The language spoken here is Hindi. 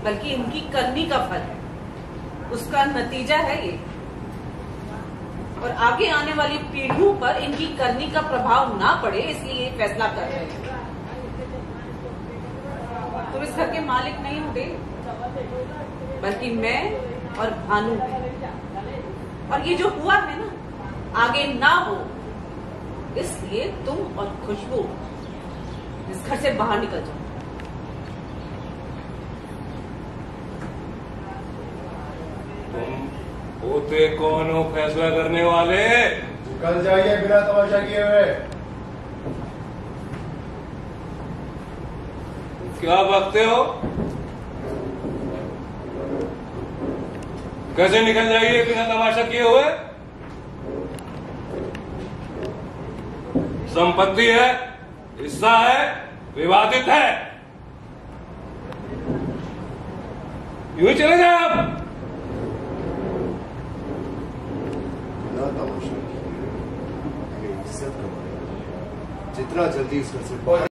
बल्कि इनकी करनी का फल है, उसका नतीजा है ये। और आगे आने वाली पीढ़ियों पर इनकी करनी का प्रभाव ना पड़े, इसलिए ये फैसला कर रहे हैं। तुम इस घर के मालिक नहीं हो देव, बल्कि मैं और भानु। और ये जो हुआ है ना, आगे ना हो, इसलिए तुम और खुशबू इस घर से बाहर निकल जाओ। तुम होते कौन हो फैसला करने वाले? निकल जाइए बिना तमाशा किए हुए। क्या बकते हो? कैसे निकल जाइए बिना तमाशा किए हुए? संपत्ति है, हिस्सा है, विवादित है, यूं ही चले जाए आप। बिना तमाशा किए हुए इज्जत कमाएगा, जितना जल्दी इस घर से